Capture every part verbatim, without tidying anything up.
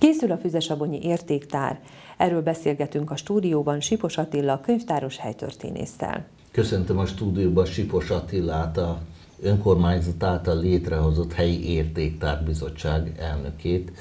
Készül a Füzesabonyi Értéktár. Erről beszélgetünk a stúdióban Sipos Attila könyvtáros helytörténésszel. Köszöntöm a stúdióban Sipos Attilát, a önkormányzat által létrehozott Helyi Értéktárbizottság elnökét.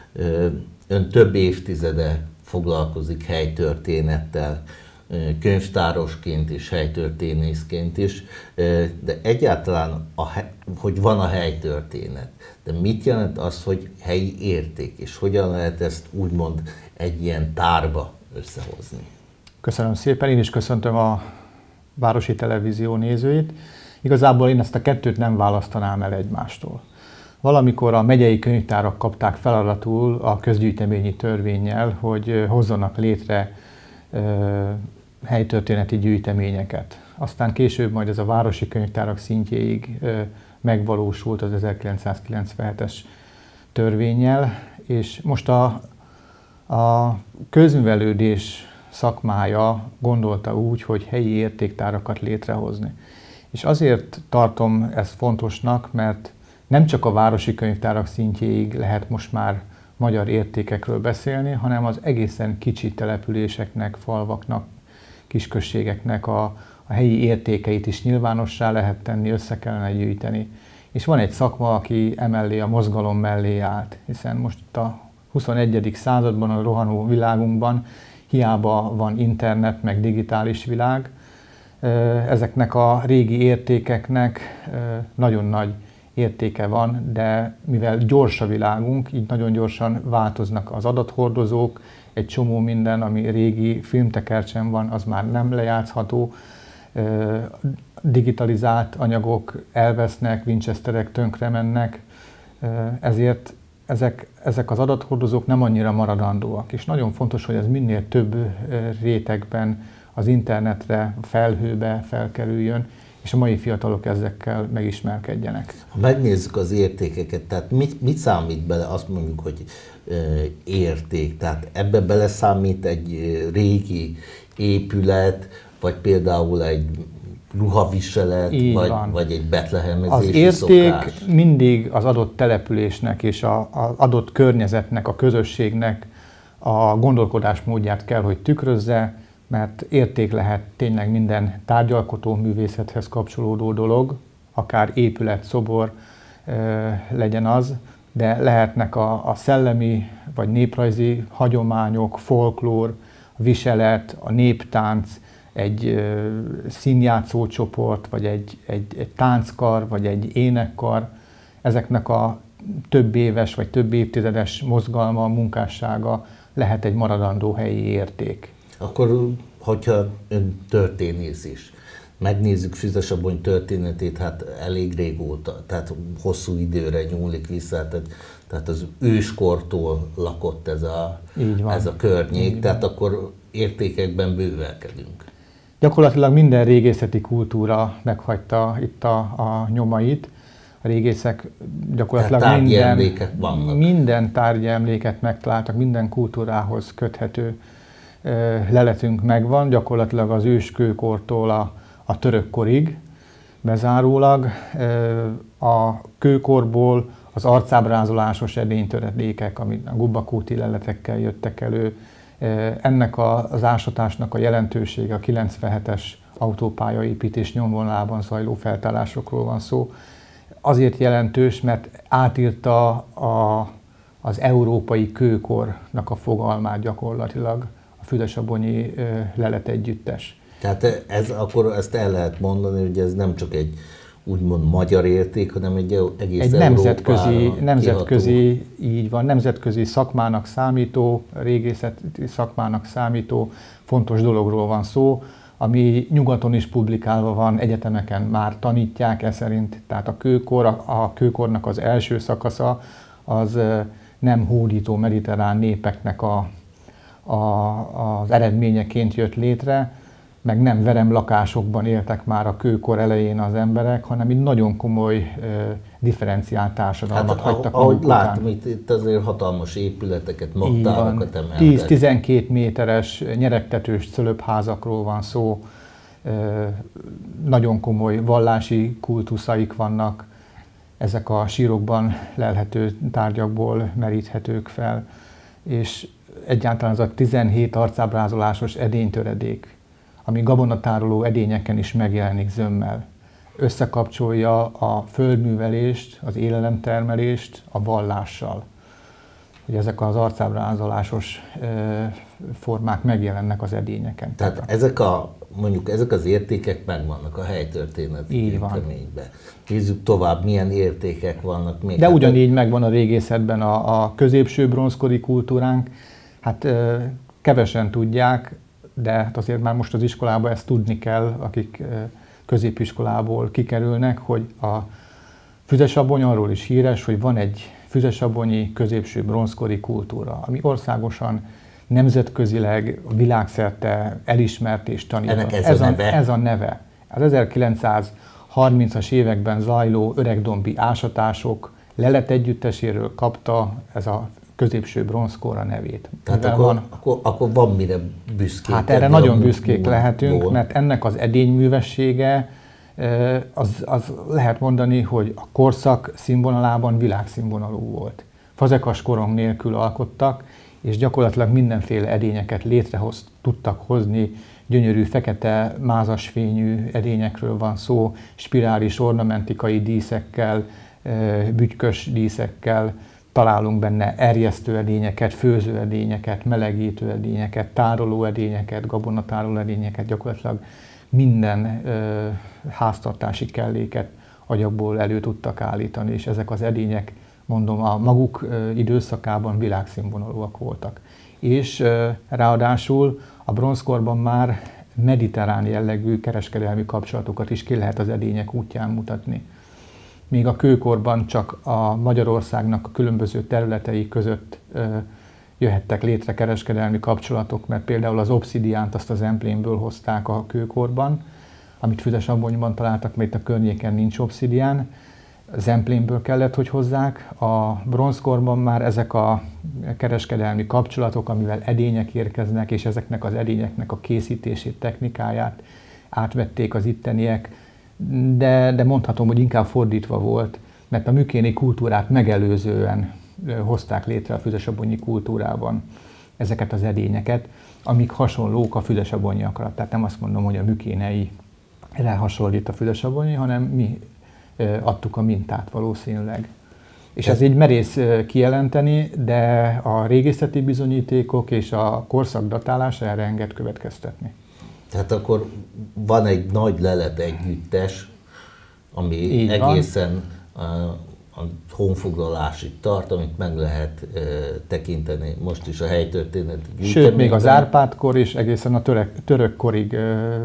Ön több évtizede foglalkozik helytörténettel, könyvtárosként és helytörténészként is, de egyáltalán, a, hogy van a helytörténet, de mit jelent az, hogy helyi érték, és hogyan lehet ezt úgymond egy ilyen tárba összehozni? Köszönöm szépen, én is köszöntöm a Városi Televízió nézőit. Igazából én ezt a kettőt nem választanám el egymástól. Valamikor a megyei könyvtárak kapták feladatul a közgyűjteményi törvénnyel, hogy hozzanak létre ö, helytörténeti gyűjteményeket. Aztán később majd ez a városi könyvtárak szintjéig ö, megvalósult az ezerkilencszázkilencvenhetes törvénnyel, és most a, a közművelődés szakmája gondolta úgy, hogy helyi értéktárakat létrehozni. És azért tartom ezt fontosnak, mert nem csak a városi könyvtárak szintjéig lehet most már magyar értékekről beszélni, hanem az egészen kicsi településeknek, falvaknak, kisközségeknek a, a helyi értékeit is nyilvánossá lehet tenni, össze kellene gyűjteni. És van egy szakma, aki emellé, a mozgalom mellé állt, hiszen most itt a huszonegyedik században, a rohanó világunkban hiába van internet, meg digitális világ, ezeknek a régi értékeknek nagyon nagy értéke van, de mivel gyors a világunk, így nagyon gyorsan változnak az adathordozók, egy csomó minden, ami régi filmtekercsen van, az már nem lejátszható, digitalizált anyagok elvesznek, Winchesterek tönkre mennek, ezért ezek, ezek az adathordozók nem annyira maradandóak, és nagyon fontos, hogy ez minél több rétegben az internetre, a felhőbe felkerüljön, és a mai fiatalok ezekkel megismerkedjenek. Ha megnézzük az értékeket, tehát mit, mit számít bele, azt mondjuk, hogy e, érték, tehát ebbe beleszámít egy régi épület, vagy például egy ruhaviselet, vagy, vagy egy betlehemezési Az érték szokás. Mindig az adott településnek és az adott környezetnek, a közösségnek a gondolkodásmódját kell, hogy tükrözze, mert érték lehet tényleg minden tárgyalkotó művészethez kapcsolódó dolog, akár épület, szobor e, legyen az, de lehetnek a, a szellemi vagy néprajzi hagyományok, folklór, a viselet, a néptánc, egy e, színjátszó csoport, vagy egy, egy, egy tánckar, vagy egy énekkar. Ezeknek a több éves vagy több évtizedes mozgalma, munkássága lehet egy maradandó helyi érték. Akkor, hogyha ön történész is, megnézzük Füzesabony történetét, hát elég régóta, tehát hosszú időre nyúlik vissza, tehát, tehát az őskortól lakott ez a, ez a környék, tehát akkor értékekben bővelkedünk. Gyakorlatilag minden régészeti kultúra meghagyta itt a, a nyomait. A régészek gyakorlatilag minden, minden tárgyi emléket megtaláltak, minden kultúrához köthető leletünk megvan, gyakorlatilag az őskőkortól a, a török korig bezárólag. A kőkorból az arcábrázolásos edénytöredékek, amik a gubbakóti leletekkel jöttek elő, ennek az ásatásnak a jelentősége, a kilencvenhetes autópályaépítés nyomvonalában zajló feltárásokról van szó. Azért jelentős, mert átírta a, az európai kőkornak a fogalmát gyakorlatilag a Füzesabonyi leletegyüttes. Tehát ez, akkor ezt el lehet mondani, hogy ez nem csak egy úgymond magyar érték, hanem egy egész egy nemzetközi, nemzetközi, így van, nemzetközi szakmának számító, régészeti szakmának számító fontos dologról van szó, ami nyugaton is publikálva van, egyetemeken már tanítják e szerint. Tehát a kőkor, a, a kőkornak az első szakasza az nem hódító mediterrán népeknek a A, az eredményeként jött létre, meg nem veremlakásokban éltek már a kőkor elején az emberek, hanem így nagyon komoly uh, differenciált társadalmat hát, hagytak ahogy maguk után. Látom, itt, itt azért hatalmas épületeket, naptárakat emeltek. tíz-tizenkét méteres nyeregtetős cölöpházakról van szó, uh, nagyon komoly vallási kultuszaik vannak, ezek a sírokban lelhető tárgyakból meríthetők fel. és egyáltalán az a tizenhét arcábrázolásos edénytöredék, ami gabonatároló edényeken is megjelenik zömmel, összekapcsolja a földművelést, az élelemtermelést a vallással. Hogy ezek az arcábrázolásos formák megjelennek az edényeken. Tehát, Tehát ezek, a, mondjuk ezek az értékek megvannak a helytörténeti gyűjteményben. Nézzük tovább, milyen értékek vannak még. De hát ugyanígy megvan a régészetben a, a középső bronzkori kultúránk. Hát kevesen tudják, de hát azért már most az iskolában ezt tudni kell, akik középiskolából kikerülnek, hogy a Füzesabony arról is híres, hogy van egy füzesabonyi középső bronzkori kultúra, ami országosan, nemzetközileg, világszerte elismert és tanított. Ennek ez, ez, a a, neve? ez a neve. Az ezerkilencszázharmincas években zajló öregdombi ásatások leletegyütteséről kapta ez a középső bronzkor a nevét. Tehát akkor van, akkor, akkor van mire büszkék. Hát erre nagyon büszkék lehetünk, mert ennek az edényművessége, az, az lehet mondani, hogy a korszak színvonalában világszínvonalú volt. Fazekas korong nélkül alkottak, és gyakorlatilag mindenféle edényeket létrehoz tudtak hozni, gyönyörű fekete mázasfényű edényekről van szó, spirális ornamentikai díszekkel, bütykös díszekkel, találunk benne erjesztő edényeket, főző edényeket, melegítő edényeket, tároló edényeket, gabonatároló edényeket, gyakorlatilag minden ö, háztartási kelléket agyagból elő tudtak állítani, és ezek az edények, mondom, a maguk ö, időszakában világszínvonalúak voltak. És ö, ráadásul a bronzkorban már mediterrán jellegű kereskedelmi kapcsolatokat is ki lehet az edények útján mutatni. Míg a kőkorban csak a Magyarországnak a különböző területei között ö, jöhettek létre kereskedelmi kapcsolatok, mert például az obszidiánt azt az Emplénből hozták a kőkorban, amit Füzesabonyban találtak, mert itt a környéken nincs obszidián. Az Emplénből kellett, hogy hozzák. A bronzkorban már ezek a kereskedelmi kapcsolatok, amivel edények érkeznek, és ezeknek az edényeknek a készítését, technikáját átvették az itteniek, de, de mondhatom, hogy inkább fordítva volt, mert a mükéni kultúrát megelőzően hozták létre a füzesabonyi kultúrában ezeket az edényeket, amik hasonlók a füzesabonyiakra. Tehát nem azt mondom, hogy a mükénei hasonlít a füzesabonyi, hanem mi adtuk a mintát valószínűleg. És ez így merész kijelenteni, de a régészeti bizonyítékok és a korszak datálása erre enged következtetni. Tehát akkor van egy nagy lelet együttes, ami így egészen a, a honfoglalásig tart, amit meg lehet e, tekinteni most is a helytörténeti gyűjteményben. Sőt, még az Árpád-kor is egészen a török, török korig e,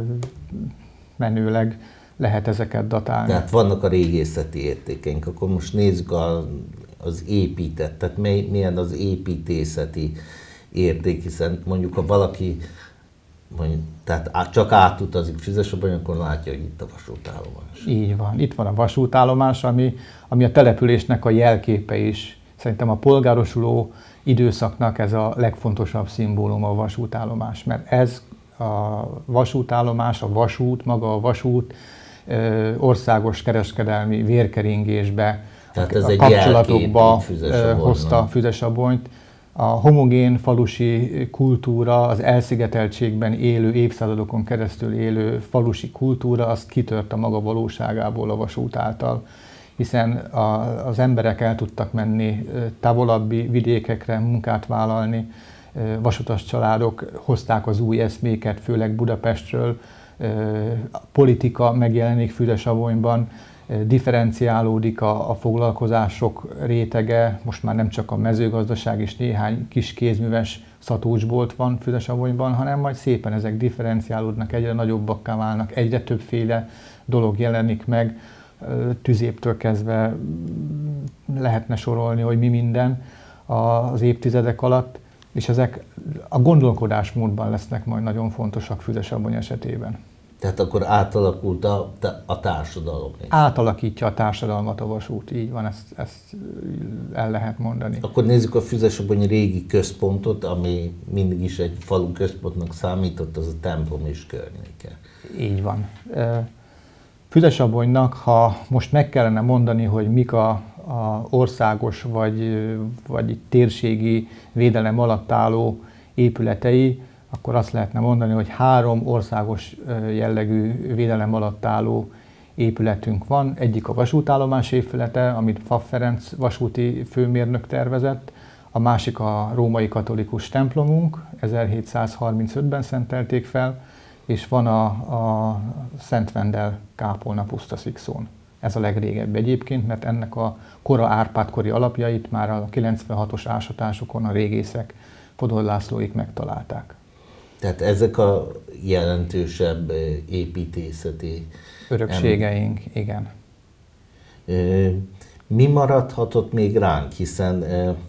menőleg lehet ezeket datálni. Tehát vannak a régészeti értékeink. Akkor most nézzük a, az épített, tehát milyen az építészeti érték, hiszen mondjuk ha valaki mondjuk, tehát csak átutazik Füzesabony, akkor látja, hogy itt a vasútállomás. Így van. Itt van a vasútállomás, ami, ami a településnek a jelképe is. Szerintem a polgárosuló időszaknak ez a legfontosabb szimbólum a vasútállomás, mert ez a vasútállomás, a vasút, maga a vasút ö, országos kereskedelmi vérkeringésbe, tehát a, ez a egy kapcsolatokba hozta Füzesabonyt. A homogén falusi kultúra, az elszigeteltségben élő, évszázadokon keresztül élő falusi kultúra, azt kitört a maga valóságából a vasút által, hiszen a, az emberek el tudtak menni távolabbi vidékekre, munkát vállalni, vasutas családok hozták az új eszméket, főleg Budapestről, a politika megjelenik Füzesabonyban, differenciálódik a, a foglalkozások rétege, most már nem csak a mezőgazdaság és néhány kis kézműves szatócsbolt van Füzesabonyban, hanem majd szépen ezek differenciálódnak, egyre nagyobbakká válnak, egyre többféle dolog jelenik meg, tüzéptől kezdve lehetne sorolni, hogy mi minden az évtizedek alatt, és ezek a gondolkodásmódban lesznek majd nagyon fontosak Füzesabony esetében. Tehát akkor átalakult a, a társadalom. Átalakítja a társadalmat a vasút, így van, ezt, ezt el lehet mondani. Akkor nézzük a Füzesabonyi régi központot, ami mindig is egy falu központnak számított, az a templom és környéke. Így van. Füzesabonynak, ha most meg kellene mondani, hogy mik a, a országos vagy, vagy térségi védelem alatt álló épületei, akkor azt lehetne mondani, hogy három országos jellegű védelem alatt álló épületünk van. Egyik a vasútállomás épülete, amit Pfaff Ferenc vasúti főmérnök tervezett, a másik a római katolikus templomunk, ezerhétszázharmincötben szentelték fel, és van a, a Szent Vendel kápolna Pusztaszikszón. Ez a legrégebb egyébként, mert ennek a kora Árpád-kori alapjait már a kilencvenhatos ásatásokon a régészek Fodor Lászlóik megtalálták. Tehát ezek a jelentősebb építészeti örökségeink, em... igen. Mi maradhatott még ránk, hiszen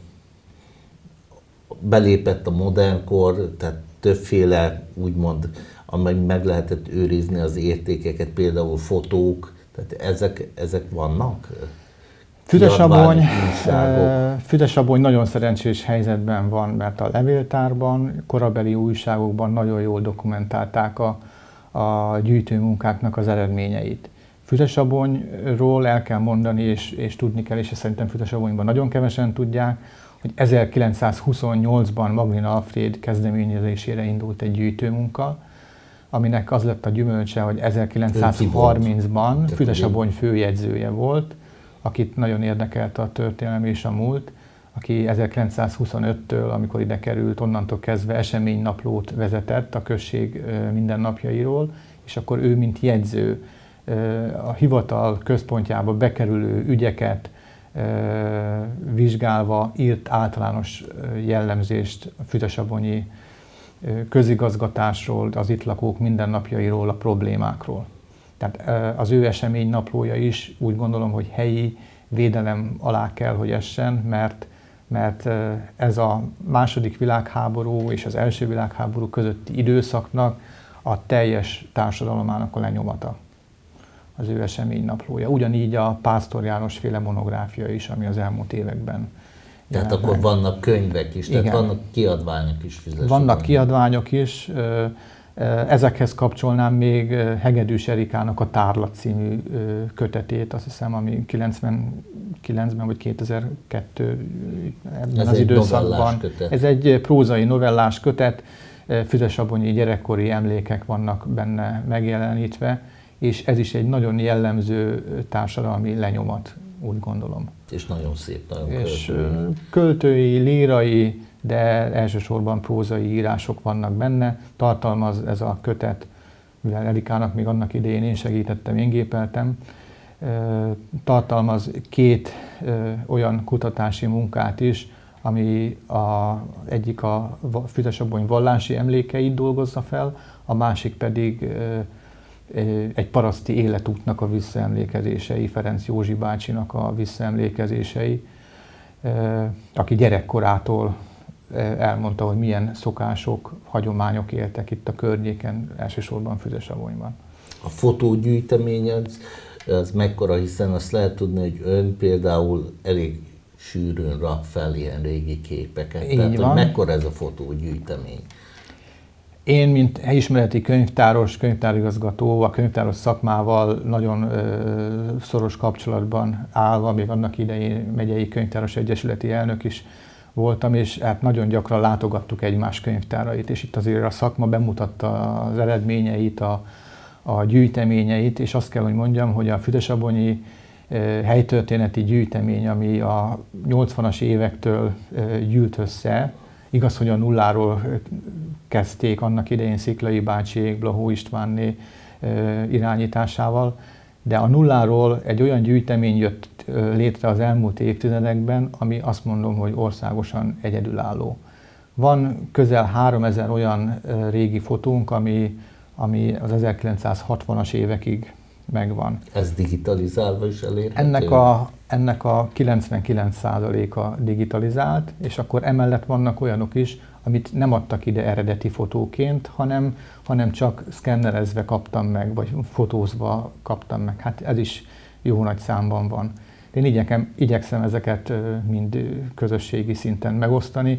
belépett a modern kor, tehát többféle úgymond, amely meg lehetett őrizni az értékeket, például fotók, tehát ezek, ezek vannak? Füzesabony, Füzesabony nagyon szerencsés helyzetben van, mert a levéltárban, korabeli újságokban nagyon jól dokumentálták a, a gyűjtőmunkáknak az eredményeit. Füzesabonyról el kell mondani, és, és tudni kell, és szerintem Füzesabonyban nagyon kevesen tudják, hogy ezerkilencszázhuszonnyolcban Maglina Alfréd kezdeményezésére indult egy gyűjtőmunka, aminek az lett a gyümölcse, hogy ezerkilencszázharmincban Füzesabony főjegyzője volt, akit nagyon érdekelt a történelem és a múlt, aki ezerkilencszázhuszonöttől, amikor ide került, onnantól kezdve eseménynaplót vezetett a község mindennapjairól, és akkor ő, mint jegyző, a hivatal központjába bekerülő ügyeket vizsgálva írt általános jellemzést a füzesabonyi közigazgatásról, az itt lakók mindennapjairól, a problémákról. Tehát az ő eseménynaplója is úgy gondolom, hogy helyi védelem alá kell, hogy essen, mert, mert ez a második világháború és az első világháború közötti időszaknak a teljes társadalomának a lenyomata, az ő eseménynaplója. Ugyanígy a Pásztor János féle monográfia is, ami az elmúlt években. Tehát akkor meg. Vannak könyvek is, tehát igen. Vannak kiadványok is. Vannak kiadványok is. Ezekhez kapcsolnám még Hegedűs Erikának a Tárlat című kötetét, azt hiszem, ami kilencvenkilencben vagy kétezer-kettő ebben az időszakban. Ez egy prózai novellás kötet, füzesabonyi gyerekkori emlékek vannak benne megjelenítve, és ez is egy nagyon jellemző társadalmi lenyomat, úgy gondolom. És nagyon szép, nagyon és költői. Költői, lírai, de elsősorban prózai írások vannak benne. Tartalmaz ez a kötet, mivel Erikának még annak idején én segítettem, én gépeltem, tartalmaz két olyan kutatási munkát is, ami a, egyik a Füzesabony vallási emlékeit dolgozza fel, a másik pedig egy paraszti életútnak a visszaemlékezései, Ferenc Józsi bácsinak a visszaemlékezései, aki gyerekkorától elmondta, hogy milyen szokások, hagyományok éltek itt a környéken, elsősorban Füzesabonyban. A fotógyűjtemény az, az mekkora, hiszen azt lehet tudni, hogy ön például elég sűrűn rak fel ilyen régi képeket. Így Tehát, van. hogy mekkora ez a fotógyűjtemény? Én, mint helyismereti könyvtáros, könyvtárigazgató, a könyvtáros szakmával nagyon ö, szoros kapcsolatban állva, még annak idején megyei könyvtáros egyesületi elnök is voltam, és hát nagyon gyakran látogattuk egymás könyvtárait, és itt azért a szakma bemutatta az eredményeit, a, a gyűjteményeit, és azt kell, hogy mondjam, hogy a füzesabonyi helytörténeti gyűjtemény, ami a nyolcvanas évektől gyűlt össze, igaz, hogy a nulláról kezdték annak idején Sziklai bácsiék, Blahó Istvánné irányításával, de a nulláról egy olyan gyűjtemény jött létre az elmúlt évtizedekben, ami azt mondom, hogy országosan egyedülálló. Van közel háromezer olyan régi fotónk, ami, ami az ezerkilencszázhatvanas évekig megvan. Ez digitalizálva is elérhető? Ennek a, ennek a kilencvenkilenc százaléka digitalizált, és akkor emellett vannak olyanok is, amit nem adtak ide eredeti fotóként, hanem, hanem csak szkennerezve kaptam meg, vagy fotózva kaptam meg. Hát ez is jó nagy számban van. Én igyekem, igyekszem ezeket mind közösségi szinten megosztani,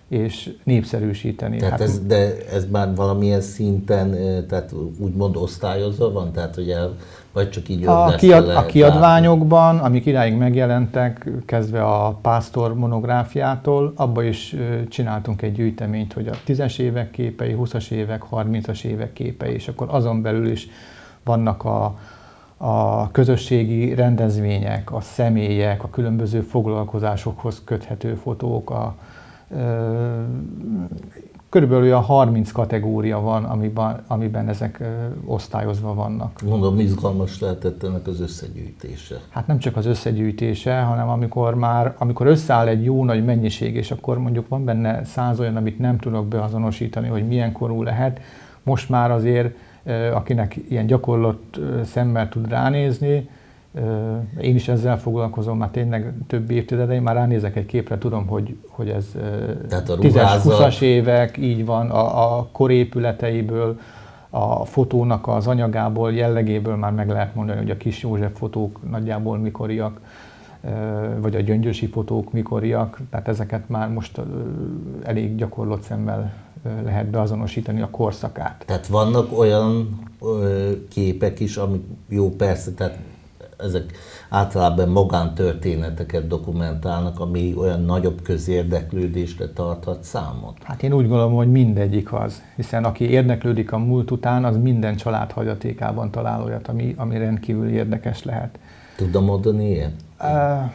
és népszerűsíteni. Tehát hát, ez, de ez már valamilyen szinten, tehát úgymond osztályozva van? Tehát, hogy el, vagy csak így a, kiad, a kiadványokban, amik idáig megjelentek, kezdve a Pásztor monográfiától, abba is csináltunk egy gyűjteményt, hogy a tízes évek képei, huszas évek, harmincas évek képei, és akkor azon belül is vannak a, a közösségi rendezvények, a személyek, a különböző foglalkozásokhoz köthető fotók, a, ö, körülbelül olyan harminc kategória van, amiben, amiben ezek ö, osztályozva vannak. Mondom, izgalmas lehetett ennek az összegyűjtése. Hát nem csak az összegyűjtése, hanem amikor már, amikor összeáll egy jó nagy mennyiség, és akkor mondjuk van benne száz olyan, amit nem tudok beazonosítani, hogy milyen korú lehet, most már azért akinek ilyen gyakorlott szemmel tud ránézni, én is ezzel foglalkozom, már tényleg több évtizede, én már ránézek egy képre, tudom, hogy, hogy ez tízes-huszas évek, így van, a, a korépületeiből, a fotónak az anyagából, jellegéből már meg lehet mondani, hogy a Kis József fotók nagyjából mikoriak, vagy a gyöngyösi fotók mikoriak, tehát ezeket már most elég gyakorlott szemmel lehet beazonosítani a korszakát. Tehát vannak olyan ö, képek is, amik jó persze, tehát ezek általában magántörténeteket dokumentálnak, ami olyan nagyobb közérdeklődésre tarthat számot? Hát én úgy gondolom, hogy mindegyik az, hiszen aki érdeklődik a múlt után, az minden család hagyatékában talál olyat, ami, ami rendkívül érdekes lehet. Tudom mondani ilyet? Uh,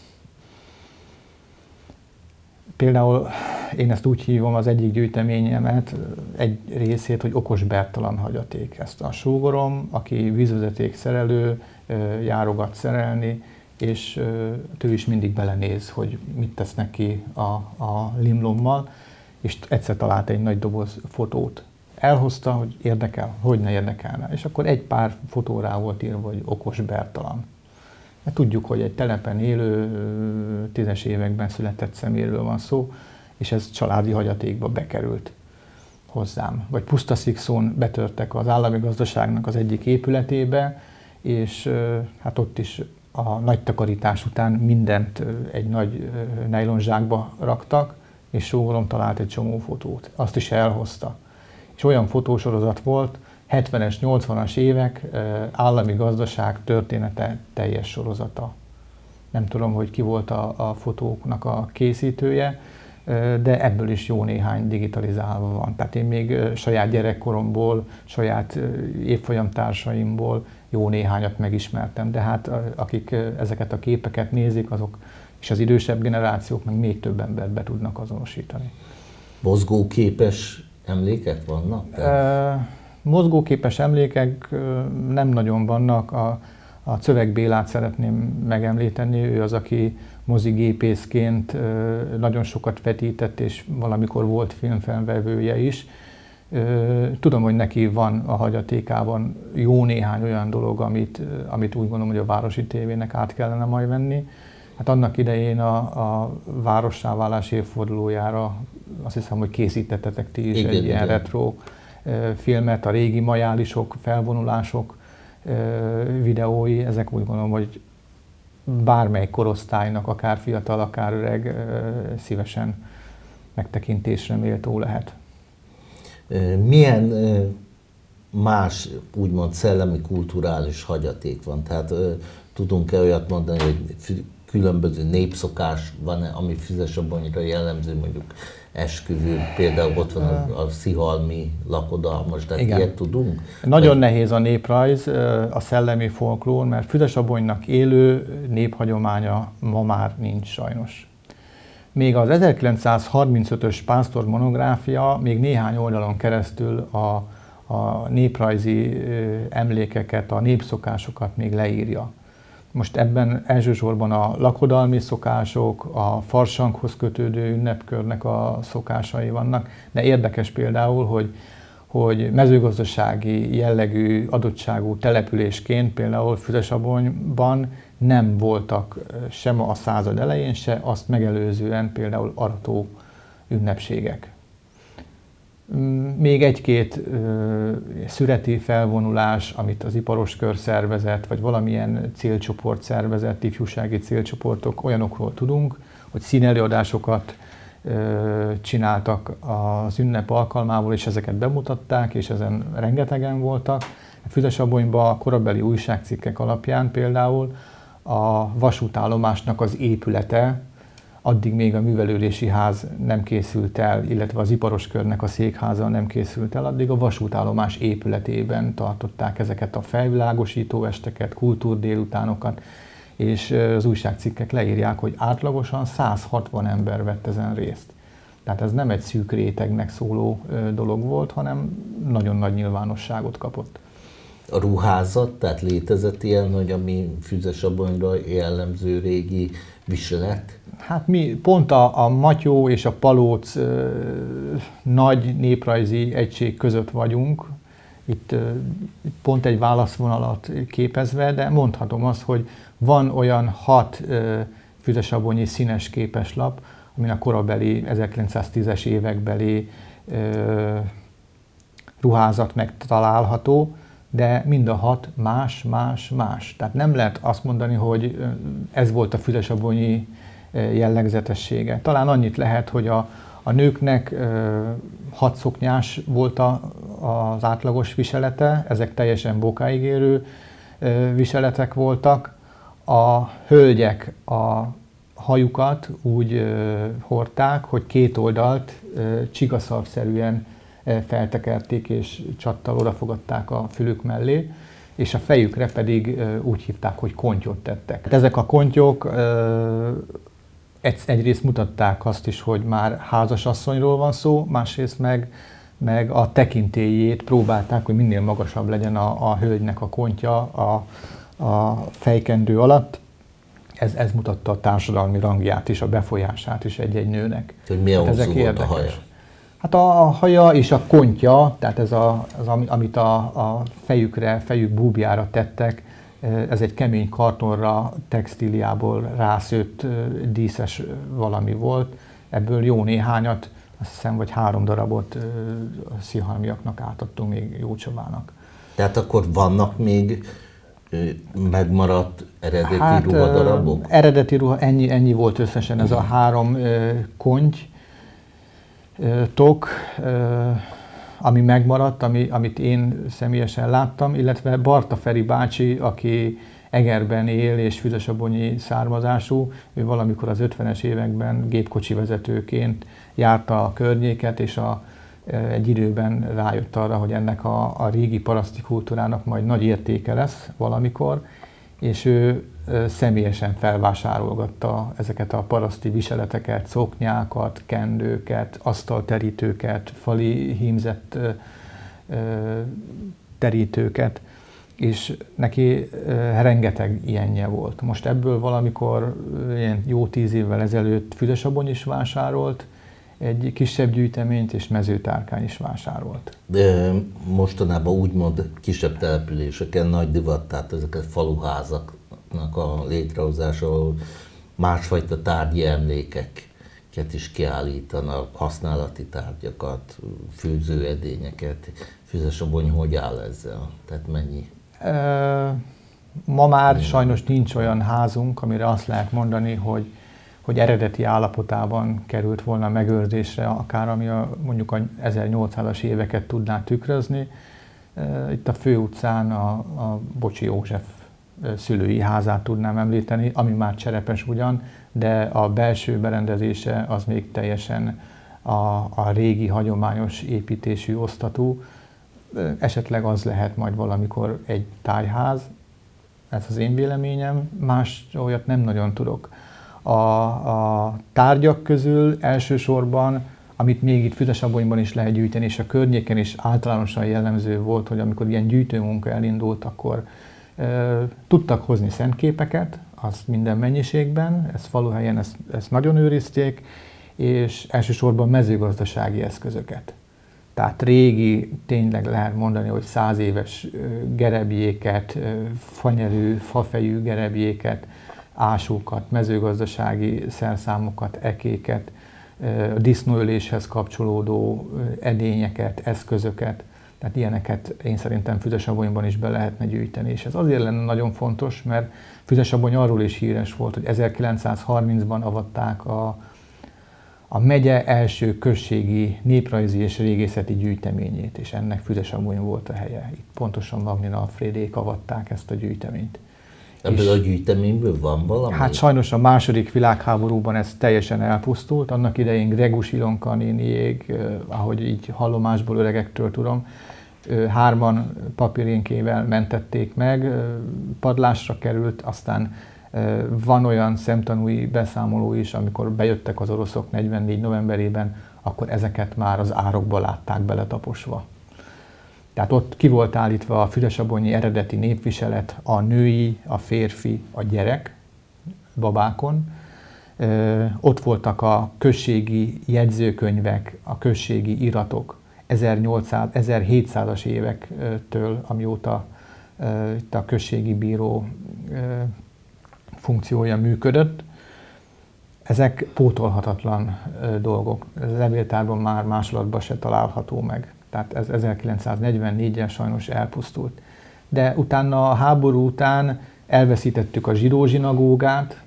Például én ezt úgy hívom az egyik gyűjteményemet, egy részét, hogy okos Bertalan hagyaték. Ezt a sógorom, aki vízvezeték szerelő, járogat szerelni, és ő is mindig belenéz, hogy mit tesznek ki a, a limlommal, és egyszer talált egy nagy doboz fotót. Elhozta, hogy érdekel, hogy ne érdekelne. És akkor egy pár fotó rá volt írva, hogy okos Bertalan. Mert tudjuk, hogy egy telepen élő, tízes években született szeméről van szó, és ez családi hagyatékba bekerült hozzám. Vagy Pusztaszikszón betörtek az állami gazdaságnak az egyik épületébe, és hát ott is a nagy takarítás után mindent egy nagy nejlonzsákba raktak, és sógorom talált egy csomó fotót. Azt is elhozta. És olyan fotósorozat volt, hetvenes, nyolcvanas évek állami gazdaság története teljes sorozata. Nem tudom, hogy ki volt a, a fotóknak a készítője, de ebből is jó néhány digitalizálva van. Tehát én még saját gyerekkoromból, saját évfolyamtársaimból jó néhányat megismertem, de hát akik ezeket a képeket nézik, azok és az idősebb generációk meg még több embert be tudnak azonosítani. Mozgóképes emlékek vannak? E, mozgóképes emlékek nem nagyon vannak. A, a Czövek Bélát szeretném megemlíteni, ő az, aki mozigépészként nagyon sokat vetített, és valamikor volt filmfelvevője is. Tudom, hogy neki van a hagyatékában jó néhány olyan dolog, amit, amit úgy gondolom, hogy a Városi Tévének át kellene majd venni. Hát annak idején a, a várossá válás évfordulójára azt hiszem, hogy készítettetek ti is igen, egy ilyen retro filmet, a régi majálisok, felvonulások videói, ezek úgy gondolom, hogy bármely korosztálynak, akár fiatal, akár öreg szívesen megtekintésre méltó lehet. Milyen más, úgymond szellemi, kulturális hagyaték van? Tehát tudunk-e olyat mondani, hogy különböző népszokás van, ami Füzesabonyra jellemző, mondjuk esküvő, például ott van a, a szihalmi lakodalmas, de ilyet tudunk? Nagyon Vagy... nehéz a néprajz, a szellemi folklór, mert Füzesabonynak élő néphagyománya ma már nincs sajnos. Még az ezerkilencszázharmincötös Pásztor monográfia még néhány oldalon keresztül a, a néprajzi emlékeket, a népszokásokat még leírja. Most ebben elsősorban a lakodalmi szokások, a farsanghoz kötődő ünnepkörnek a szokásai vannak, de érdekes például, hogy, hogy mezőgazdasági jellegű adottságú településként például Füzesabonyban nem voltak sem a század elején, se azt megelőzően például arató ünnepségek. Még egy-két szüreti felvonulás, amit az iparos kör szervezett, vagy valamilyen célcsoport szervezett, ifjúsági célcsoportok, olyanokról tudunk, hogy színelőadásokat csináltak az ünnep alkalmából, és ezeket bemutatták, és ezen rengetegen voltak. Füzesabonyban a korabeli újságcikkek alapján például a vasútállomásnak az épülete, addig még a művelődési ház nem készült el, illetve az iparoskörnek a székháza nem készült el, addig a vasútállomás épületében tartották ezeket a felvilágosító esteket, kultúrdélutánokat, és az újságcikkek leírják, hogy átlagosan száz hatvan ember vett ezen részt. Tehát ez nem egy szűk rétegnek szóló dolog volt, hanem nagyon nagy nyilvánosságot kapott. A ruházat, tehát létezett ilyen, hogy ami Füzesabonyra jellemző régi viselet? Hát mi pont a, a Matyó és a Palóc ö, nagy néprajzi egység között vagyunk, itt ö, pont egy válaszvonalat képezve, de mondhatom azt, hogy van olyan hat ö, füzesabonyi színes képeslap, amin a korabeli ezerkilencszáztízes évekbeli ö, ruházat megtalálható, de mind a hat más, más, más. Tehát nem lehet azt mondani, hogy ez volt a füzesabonyi jellegzetessége. Talán annyit lehet, hogy a, a nőknek hatszoknyás volt a, az átlagos viselete, ezek teljesen bokáig érő viseletek voltak. A hölgyek a hajukat úgy hordták, hogy két oldalt csigaszalvszerűen feltekerték és csattal odafogadták a fülük mellé, és a fejükre pedig úgy hívták, hogy kontyot tettek. Ezek a kontyok egyrészt mutatták azt is, hogy már házasasszonyról van szó, másrészt meg, meg a tekintélyét próbálták, hogy minél magasabb legyen a, a hölgynek a kontya a, a fejkendő alatt. Ez, ez mutatta a társadalmi rangját is, a befolyását is egy-egy nőnek. Hogy milyen hát hosszú volt a haja? Hát a, a haja és a kontya, tehát ez a, az, amit a, a fejükre, fejük búbjára tettek, ez egy kemény kartonra, textíliából rászőtt díszes valami volt. Ebből jó néhányat, azt hiszem, vagy három darabot a szihalmiaknak átadtunk még Jócsabának. Tehát akkor vannak még megmaradt eredeti hát, ruhadarabok? Eredeti ruha, ennyi, ennyi volt összesen ez a három konty, tok, ami megmaradt, ami, amit én személyesen láttam, illetve Barta Feri bácsi, aki Egerben él és füzesabonyi származású, ő valamikor az ötvenes években gépkocsi vezetőként járta a környéket, és a, egy időben rájött arra, hogy ennek a, a régi paraszti kultúrának majd nagy értéke lesz valamikor, és ő személyesen felvásárolgatta ezeket a paraszti viseleteket, szoknyákat, kendőket, asztalterítőket, fali hímzett terítőket, és neki rengeteg ilyenje volt. Most ebből valamikor ilyen jó tíz évvel ezelőtt Füzesabony is vásárolt egy kisebb gyűjteményt, és Mezőtárkány is vásárolt. De mostanában úgymond kisebb településeken nagy divat, tehát ezeket faluházaknak a létrehozása, ahol másfajta tárgyi emlékeket is kiállítanak, használati tárgyakat, főzőedényeket. Füzesabony hogy áll ezzel? Tehát mennyi? Ma már mennyi? Sajnos nincs olyan házunk, amire azt lehet mondani, hogy hogy eredeti állapotában került volna megőrzésre, akár ami a, mondjuk a ezernyolcszázas éveket tudná tükrözni. Itt a főutcán a, a Bocsi József szülői házát tudnám említeni, ami már cserepes ugyan, de a belső berendezése az még teljesen a, a régi, hagyományos építésű osztatú. Esetleg az lehet majd valamikor egy tájház, ez az én véleményem, más olyat nem nagyon tudok. A, a tárgyak közül elsősorban, amit még itt Füzesabonyban is lehet gyűjteni, és a környéken is általánosan jellemző volt, hogy amikor ilyen gyűjtőmunka elindult, akkor e, tudtak hozni szentképeket, az minden mennyiségben, ezt faluhelyen ezt, ezt nagyon őrizték, és elsősorban mezőgazdasági eszközöket. Tehát régi, tényleg lehet mondani, hogy száz éves gerebjéket, fanyelű, fafejű gerebjéket, ásókat, mezőgazdasági szerszámokat, ekéket, disznóöléshez kapcsolódó edényeket, eszközöket. Tehát ilyeneket én szerintem Füzesabonyban is be lehetne gyűjteni. És ez azért lenne nagyon fontos, mert Füzesabony arról is híres volt, hogy ezerkilencszázharmincban avatták a, a megye első községi néprajzi és régészeti gyűjteményét, és ennek Füzesabony volt a helye. Itt pontosan Magnin Alfrédék avatták ezt a gyűjteményt. Ebből a gyűjteményből van valami? Hát sajnos a második világháborúban ez teljesen elpusztult. Annak idején Gregus Ilonka néniék, ahogy így hallomásból öregektől tudom, hárman papírénkével mentették meg, padlásra került, aztán van olyan szemtanúi beszámoló is, amikor bejöttek az oroszok negyvennégy novemberében, akkor ezeket már az árokba látták beletaposva. Tehát ott ki volt állítva a fülesabonyi eredeti népviselet, a női, a férfi, a gyerek babákon. Ott voltak a községi jegyzőkönyvek, a községi iratok ezernyolcszáz, ezerhétszázas évektől, amióta itt a községi bíró funkciója működött. Ezek pótolhatatlan dolgok. Ez a levéltárban már másolatban se található meg. Tehát ez ezerkilencszáznegyvennégyen sajnos elpusztult. De utána a háború után elveszítettük a zsidó zsinagógát,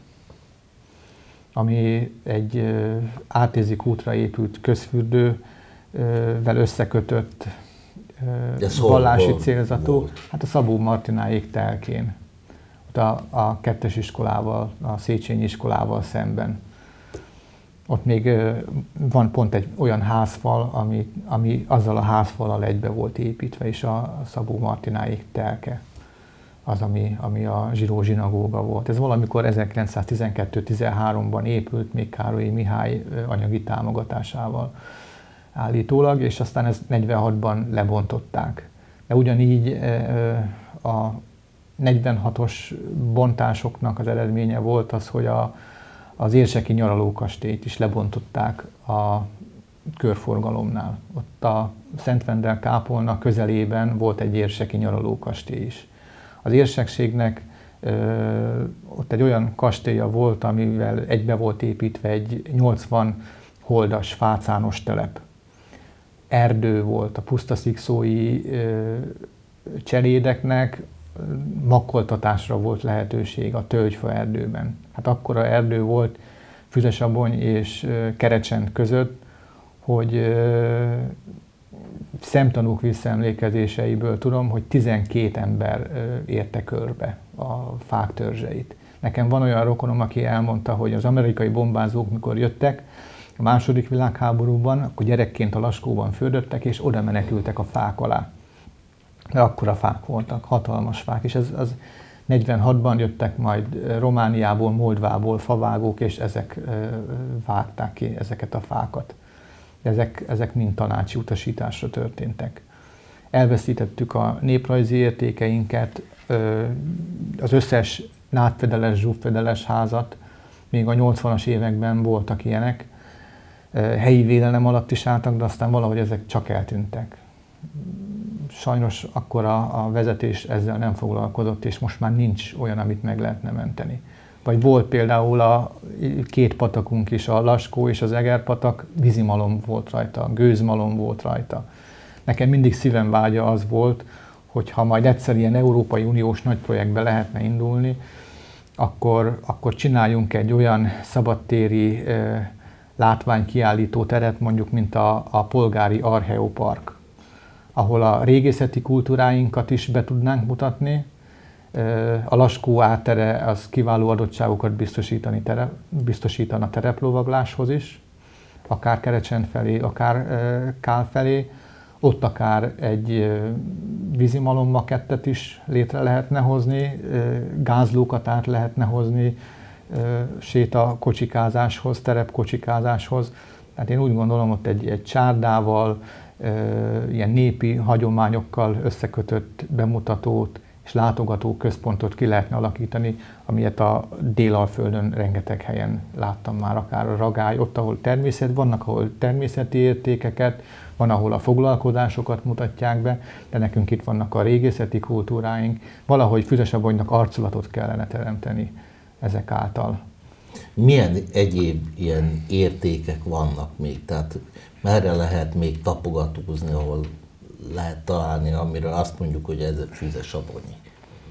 ami egy Ártézi kútra épült közfürdővel összekötött vallási célzatú. Hát a Szabó Martináék telkén. Ott a, a kettes iskolával, a Széchenyi iskolával szemben. Ott még van pont egy olyan házfal, ami, ami azzal a házfallal egybe volt építve, és a Szabó Martináék telke az, ami, ami a zsidó zsinagóga volt. Ez valamikor ezerkilencszáztizenkettő tizenháromban épült, még Károlyi Mihály anyagi támogatásával állítólag, és aztán ezt negyvenhatban lebontották. De ugyanígy a negyvenhatos bontásoknak az eredménye volt az, hogy a az érseki nyaralókastélyt is lebontották a körforgalomnál. Ott a Szent Vendel kápolna közelében volt egy érseki nyaralókastély is. Az érsekségnek ö, ott egy olyan kastélya volt, amivel egybe volt építve egy nyolcvan holdas fácános telep. Erdő volt, a pusztaszikszói ö, cselédeknek makkoltatásra volt lehetőség a tölgyfa erdőben. Hát akkora erdő volt Füzesabony és Kerecsend között, hogy szemtanúk visszaemlékezéseiből tudom, hogy tizenkét ember érte körbe a fák törzseit. Nekem van olyan rokonom, aki elmondta, hogy az amerikai bombázók, mikor jöttek a második világháborúban, akkor gyerekként a Laskóban fürdöttek, és oda menekültek a fák alá. De akkora fák voltak, hatalmas fák, és ez az negyvenhatban jöttek majd Romániából, Moldvából favágók, és ezek vágták ki ezeket a fákat. Ezek, ezek mind tanácsi utasításra történtek. Elveszítettük a néprajzi értékeinket, az összes nádfedeles, zsúffedeles házat, még a nyolcvanas években voltak ilyenek, helyi védelem alatt is álltak, de aztán valahogy ezek csak eltűntek. Sajnos akkor a, a vezetés ezzel nem foglalkozott, és most már nincs olyan, amit meg lehetne menteni. Vagy volt például a két patakunk is, a Laskó és az Egerpatak, vízimalom volt rajta, gőzmalom volt rajta. Nekem mindig szívem vágya az volt, hogy ha majd egyszer ilyen Európai Uniós nagy projektbe lehetne indulni, akkor, akkor csináljunk egy olyan szabadtéri eh, látványkiállító teret, mondjuk, mint a, a polgári Archeopark, ahol a régészeti kultúráinkat is be tudnánk mutatni. A Laskó áttere az kiváló adottságokat biztosítani tere, biztosítana tereplovagláshoz is, akár Kerecsend felé, akár Kál felé. Ott akár egy vízimalom makettet is létre lehetne hozni, gázlókat át lehetne hozni sétakocsikázáshoz, terepkocsikázáshoz. Tehát én úgy gondolom, ott egy, egy csárdával, ilyen népi hagyományokkal összekötött bemutatót és látogató központot ki lehetne alakítani, amilyet a Délalföldön rengeteg helyen láttam már, akár a Ragály, ott, ahol természet, vannak, ahol természeti értékeket, van, ahol a foglalkozásokat mutatják be, de nekünk itt vannak a régészeti kultúráink, valahogy Füzesabonynak arculatot kellene teremteni ezek által. Milyen egyéb ilyen értékek vannak még? Tehát merre lehet még tapogatózni, ahol lehet találni, amiről azt mondjuk, hogy ez Füzesabonyi?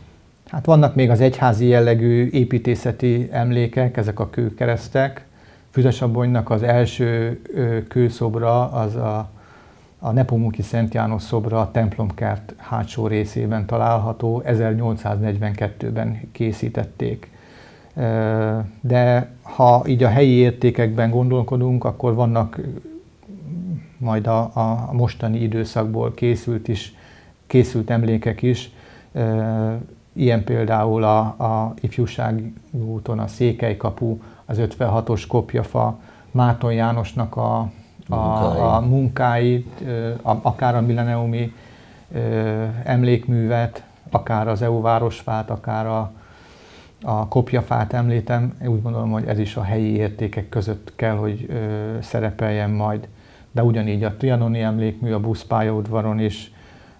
Hát vannak még az egyházi jellegű építészeti emlékek, ezek a kőkeresztek, Füzesabonynak az első kőszobra az a, a Nepomuki Szent János szobra a templomkert hátsó részében található, ezernyolcszáznegyvenkettőben készítették. De ha így a helyi értékekben gondolkodunk, akkor vannak majd a, a mostani időszakból készült, is, készült emlékek is. Ilyen például a, a Ifjúsági úton a Székelykapu, az ötvenhatos kopjafa, Márton Jánosnak a, a, a munkáit, akár a milleniumi emlékművet, akár az é u városfát, akár a, a kopjafát említem. Úgy gondolom, hogy ez is a helyi értékek között kell, hogy szerepeljen majd. De ugyanígy a trianoni emlékmű, a buszpályaudvaron is.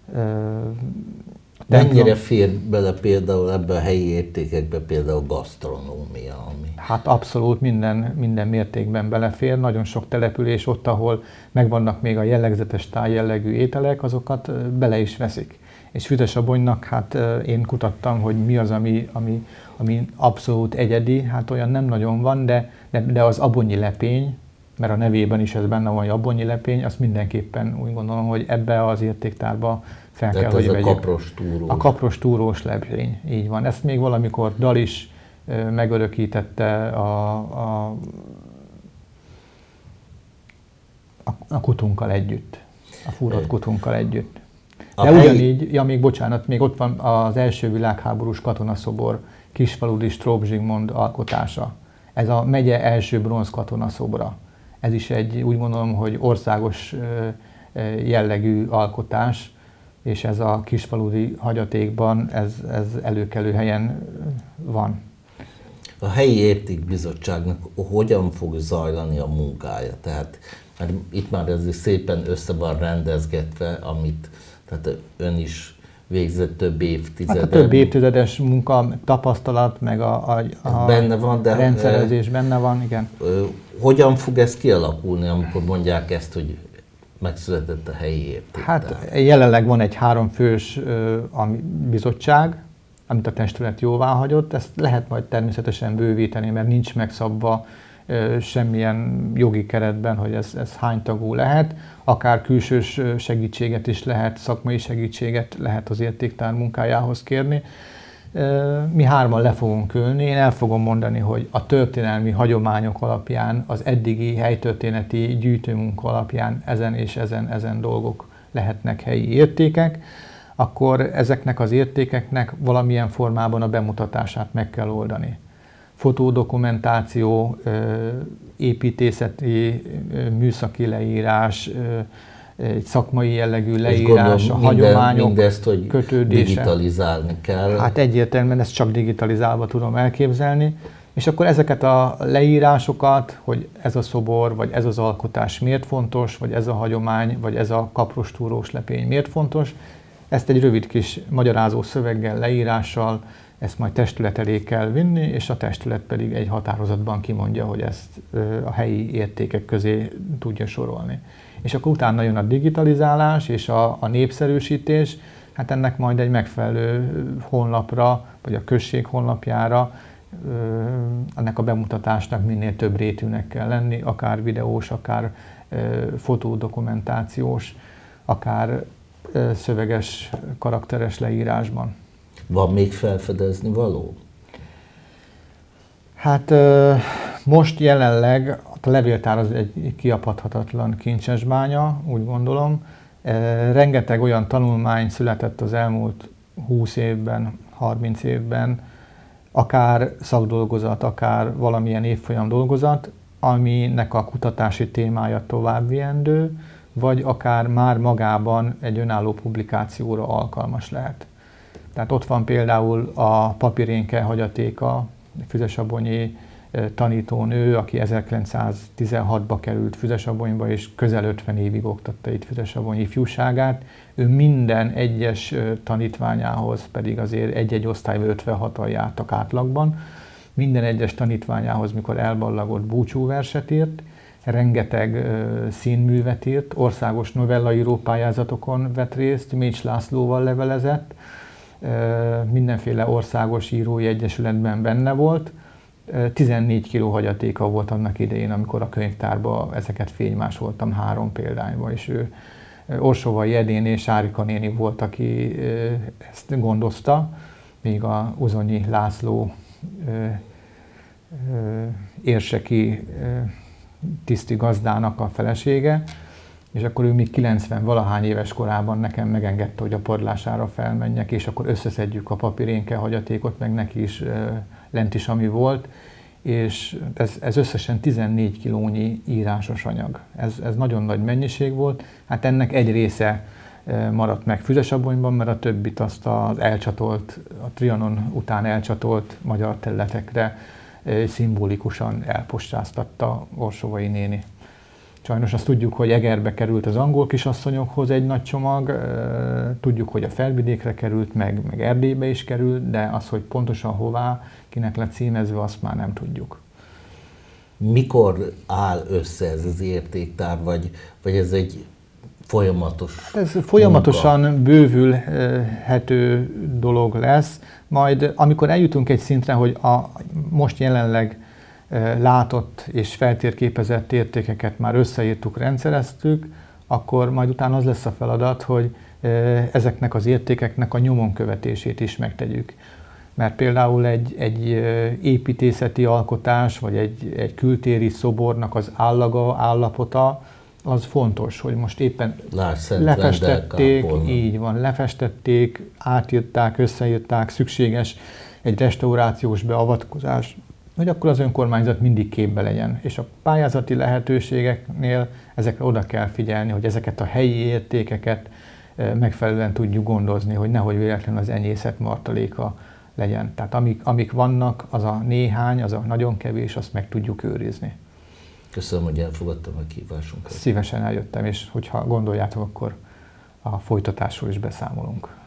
Mennyire fér bele például ebbe a helyi értékekbe például gasztronómia? Ami... Hát abszolút minden, minden mértékben belefér. Nagyon sok település ott, ahol megvannak még a jellegzetes tájjellegű ételek, azokat bele is veszik. És Füzesabonynak, hát én kutattam, hogy mi az, ami, ami, ami abszolút egyedi, hát olyan nem nagyon van, de, de, de az abonyi lepény, mert a nevében is ez benne van, hogy abonyi lepény, azt mindenképpen úgy gondolom, hogy ebbe az értéktárba fel kell, hogy vegyük. a kapros túrós. A kapros túrós lepény, így van. Ezt még valamikor Dal is megörökítette a, a, a, a kutunkkal együtt, a fúrott kutunkkal együtt. De helyi... ugyanígy, ja még bocsánat, még ott van az első világháborús katonaszobor, Kisfaludy Stróbs Zsigmond alkotása. Ez a megye első bronz katonaszobra. Ez is egy, úgy gondolom, hogy országos jellegű alkotás, és ez a kisfaludy hagyatékban, ez, ez előkelő helyen van. A helyi értékbizottságnak hogyan fog zajlani a munkája? Tehát mert itt már ez szépen össze van rendezgetve, amit tehát ön is végzett több évtizeden. Hát a több évtizedes munka, tapasztalat, meg a, a, a benne van, de rendszerezés benne van, igen. Hogyan fog ez kialakulni, amikor mondják ezt, hogy megszületett a helyi értéktár? Hát jelenleg van egy háromfős bizottság, amit a testület jóvá hagyott. Ezt lehet majd természetesen bővíteni, mert nincs megszabva semmilyen jogi keretben, hogy ez, ez hány tagú lehet. Akár külsős segítséget is lehet, szakmai segítséget lehet az értéktár munkájához kérni. Mi hárman le fogunk ülni, én el fogom mondani, hogy a történelmi hagyományok alapján, az eddigi helytörténeti gyűjtőmunka alapján ezen és ezen, ezen dolgok lehetnek helyi értékek, akkor ezeknek az értékeknek valamilyen formában a bemutatását meg kell oldani. Fotódokumentáció, építészeti, műszaki leírás, egy szakmai jellegű leírás, a hagyományok mindezt, hogy kötődése. Digitalizálni kell. Hát egyértelműen ezt csak digitalizálva tudom elképzelni. És akkor ezeket a leírásokat, hogy ez a szobor, vagy ez az alkotás miért fontos, vagy ez a hagyomány, vagy ez a kaprostúrós lepény miért fontos, ezt egy rövid kis magyarázó szöveggel, leírással, ezt majd testület elé kell vinni, és a testület pedig egy határozatban kimondja, hogy ezt a helyi értékek közé tudja sorolni. És akkor utána jön a digitalizálás és a, a népszerűsítés, hát ennek majd egy megfelelő honlapra, vagy a község honlapjára, ennek a bemutatásnak minél több rétűnek kell lenni, akár videós, akár fotódokumentációs, akár szöveges, karakteres leírásban. Van még felfedezni való? Hát most jelenleg a levéltár az egy kiapadhatatlan kincsesbánya, úgy gondolom. Rengeteg olyan tanulmány született az elmúlt húsz évben, harminc évben, akár szakdolgozat, akár valamilyen évfolyam dolgozat, aminek a kutatási témája továbbviendő, vagy akár már magában egy önálló publikációra alkalmas lehet. Tehát ott van például a Papírénke hagyatéka, füzesabonyi tanítónő, aki ezerkilencszáztizenhatba került Füzesabonyba, és közel ötven évig oktatta itt Füzesabony ifjúságát. Ő minden egyes tanítványához pedig azért egy-egy osztályban ötvenhatan jártak átlagban. Minden egyes tanítványához, mikor elballagott, búcsúverset írt, rengeteg uh, színművet írt, országos novellaíró pályázatokon vett részt, Mécs Lászlóval levelezett, uh, mindenféle országos írói egyesületben benne volt. tizennégy kiló hagyatéka volt annak idején, amikor a könyvtárban ezeket fénymásoltam három példányba, és ő Orsovai Edén és Árika néni volt, aki ezt gondozta, még a Uzonyi László érseki tiszti gazdának a felesége, és akkor ő még kilencven valahány éves korában nekem megengedte, hogy a padlására felmenjek, és akkor összeszedjük a papírénke hagyatékot, meg neki is lent is, ami volt, és ez, ez összesen tizennégy kilónyi írásos anyag. Ez, ez nagyon nagy mennyiség volt. Hát ennek egy része maradt meg Füzesabonyban, mert a többit azt az elcsatolt, a Trianon után elcsatolt magyar területekre szimbolikusan elpostáztatta Orsovai néni. Sajnos azt tudjuk, hogy Egerbe került az angol kisasszonyokhoz egy nagy csomag, tudjuk, hogy a Felvidékre került, meg, meg Erdélybe is került, de az, hogy pontosan hová, kinek lett címezve, azt már nem tudjuk. Mikor áll össze ez az értéktár, vagy, vagy ez egy folyamatos Ez folyamatosan munka? Bővülhető dolog lesz, majd amikor eljutunk egy szintre, hogy a most jelenleg látott és feltérképezett értékeket már összeírtuk, rendszereztük, akkor majd utána az lesz a feladat, hogy ezeknek az értékeknek a nyomon követését is megtegyük. Mert például egy, egy építészeti alkotás, vagy egy, egy kültéri szobornak az állaga, állapota, az fontos, hogy most éppen lefestették, így van, lefestették, átírták, összeírták, szükséges egy restaurációs beavatkozás, hogy akkor az önkormányzat mindig képbe legyen. És a pályázati lehetőségeknél ezekre oda kell figyelni, hogy ezeket a helyi értékeket megfelelően tudjuk gondozni, hogy nehogy véletlenül az enyészet martaléka legyen. Tehát amik, amik vannak, az a néhány, az a nagyon kevés, azt meg tudjuk őrizni. Köszönöm, hogy elfogadtam a kívásunkat. Szívesen eljöttem, és hogyha gondoljátok, akkor a folytatásról is beszámolunk.